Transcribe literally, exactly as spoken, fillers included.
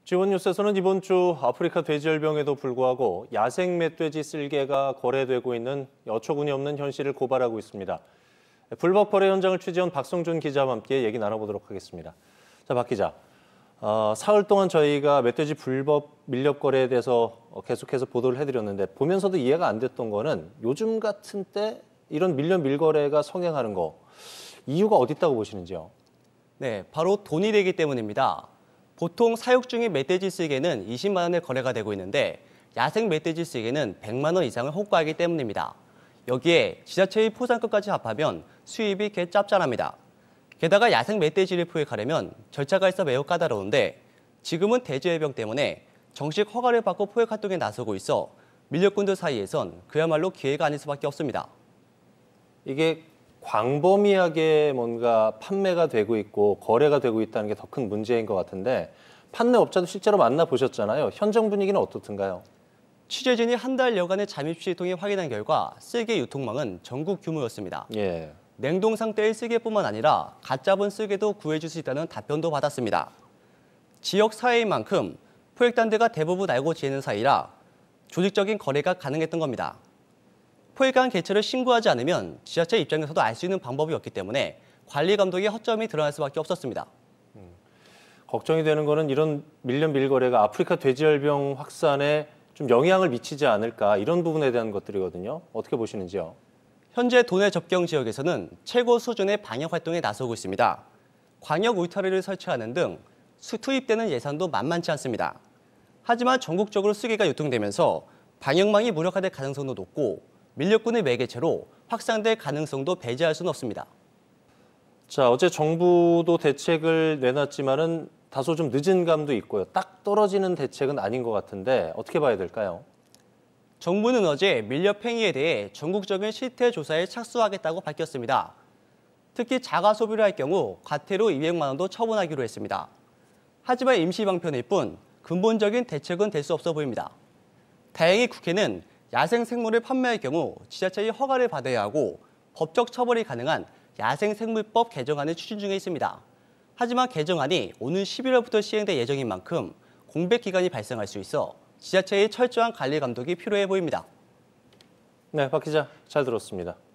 지원 뉴스에서는 이번 주 아프리카 돼지열병에도 불구하고 야생 멧돼지 쓸개가 거래되고 있는 어처구니 없는 현실을 고발하고 있습니다. 불법 거래 현장을 취재한 박성준 기자와 함께 얘기 나눠보도록 하겠습니다. 자, 박 기자. 어, 사흘 동안 저희가 멧돼지 불법 밀렵 거래에 대해서 계속해서 보도를 해드렸는데 보면서도 이해가 안 됐던 거는 요즘 같은 때 이런 밀렵 밀거래가 성행하는 거 이유가 어디 있다고 보시는지요? 네, 바로 돈이 되기 때문입니다. 보통 사육 중인 멧돼지 쓸개는 이십만 원에 거래가 되고 있는데 야생 멧돼지 쓸개는 백만 원 이상을 호가하기 때문입니다. 여기에 지자체의 포상금까지 합하면 수입이 개 짭짤합니다. 게다가 야생 멧돼지를 포획하려면 절차가 있어 매우 까다로운데 지금은 돼지열병 때문에 정식 허가를 받고 포획 활동에 나서고 있어 밀렵꾼들 사이에선 그야말로 기회가 아닐 수밖에 없습니다. 이게 광범위하게 뭔가 판매가 되고 있고 거래가 되고 있다는 게 더 큰 문제인 것 같은데 판매 업자도 실제로 만나보셨잖아요. 현장 분위기는 어떻든가요? 취재진이 한 달여간의 잠입시를 통해 확인한 결과 쓸개 유통망은 전국 규모였습니다. 예. 냉동 상태의 쓸개뿐만 아니라 갓 잡은 쓸개도 구해줄 수 있다는 답변도 받았습니다. 지역 사회인 만큼 포획단들과 대부분 알고 지내는 사이라 조직적인 거래가 가능했던 겁니다. 포획한 개체를 신고하지 않으면 지자체 입장에서도 알 수 있는 방법이 없기 때문에 관리 감독의 허점이 드러날 수밖에 없었습니다. 음, 걱정이 되는 거는 이런 밀렵 밀거래가 아프리카 돼지열병 확산에 좀 영향을 미치지 않을까 이런 부분에 대한 것들이거든요. 어떻게 보시는지요? 현재 도내 접경 지역에서는 최고 수준의 방역 활동에 나서고 있습니다. 광역 울타리를 설치하는 등 투입되는 예산도 만만치 않습니다. 하지만 전국적으로 쓸개가 유통되면서 방역망이 무력화될 가능성도 높고 밀렵꾼의 매개체로 확산될 가능성도 배제할 수는 없습니다. 자, 어제 정부도 대책을 내놨지만은 다소 좀 늦은 감도 있고요. 딱 떨어지는 대책은 아닌 것 같은데 어떻게 봐야 될까요? 정부는 어제 밀렵 행위에 대해 전국적인 실태 조사에 착수하겠다고 밝혔습니다. 특히 자가 소비를 할 경우 과태료 이백만 원도 처분하기로 했습니다. 하지만 임시 방편일 뿐 근본적인 대책은 될 수 없어 보입니다. 다행히 국회는 야생 생물을 판매할 경우 지자체의 허가를 받아야 하고 법적 처벌이 가능한 야생생물법 개정안을 추진 중에 있습니다. 하지만 개정안이 오는 십일월부터 시행될 예정인 만큼 공백 기간이 발생할 수 있어 지자체의 철저한 관리 감독이 필요해 보입니다. 네, 박 기자 잘 들었습니다.